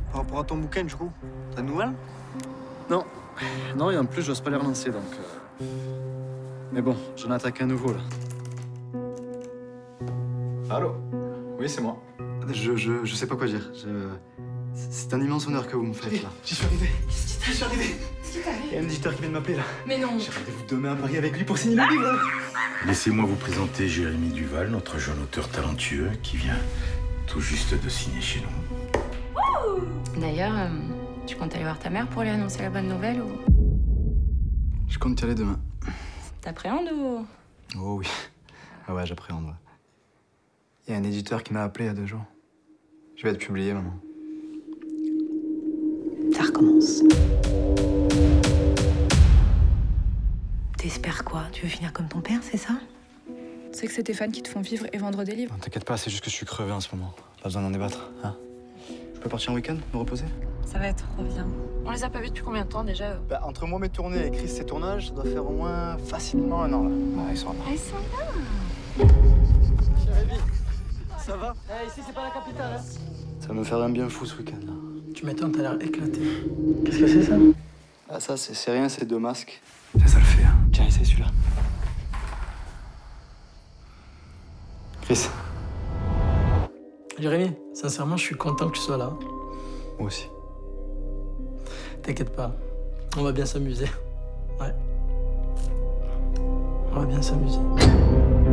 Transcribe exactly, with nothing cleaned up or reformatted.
Par rapport à ton bouquin, du coup, t'as de nouvelles? Non. Non, et en plus, j'ose pas les relancer, donc... Euh... Mais bon, j'en attaque un nouveau, là. Allô? Oui, c'est moi. Je, je, je sais pas quoi dire. Je... C'est un immense honneur que vous me faites, là. J'y suis arrivé. Qu'est-ce qui J'y suis arrivé. Qu'est-ce qui t'arrive? Il y a un éditeur qui vient de m'appeler, là. Mais non. J'ai rendez-vous demain à Paris avec lui pour signer le livre. Laissez-moi vous présenter Jérémy Duval, notre jeune auteur talentueux qui vient tout juste de signer chez nous. D'ailleurs, euh, tu comptes aller voir ta mère pour lui annoncer la bonne nouvelle ou... Je compte y aller demain. T'appréhendes ou... Oh oui. Ah ouais, j'appréhende. Ouais. Il y a un éditeur qui m'a appelé il y a deux jours. Je vais être publié, maman. Ça recommence. T'espères quoi? Tu veux finir comme ton père, c'est ça? C'est que c'est tes fans qui te font vivre et vendre des livres. T'inquiète pas, c'est juste que je suis crevé en ce moment. Pas besoin d'en débattre, hein. Je peux partir en week-end, me reposer? Ça va être trop bien. On les a pas vus depuis combien de temps déjà? Bah, entre moi, mes tournées et Chris, ses tournages, ça doit faire au moins facilement un an, là. Ouais, ils sont là. Ah, ils sont là. Jérémy, ça va? Eh, ici, c'est pas la capitale, hein. Ça va me faire un bien fou ce week-end, là. Tu m'étonnes, t'as l'air éclaté. Qu'est-ce que c'est ça? Ah, ça, c'est rien, c'est deux masques. Ça, ça le fait, hein. Tiens, essaye celui-là. Chris. Jérémy, sincèrement, je suis content que tu sois là. Moi aussi. T'inquiète pas, on va bien s'amuser. Ouais. On va bien s'amuser.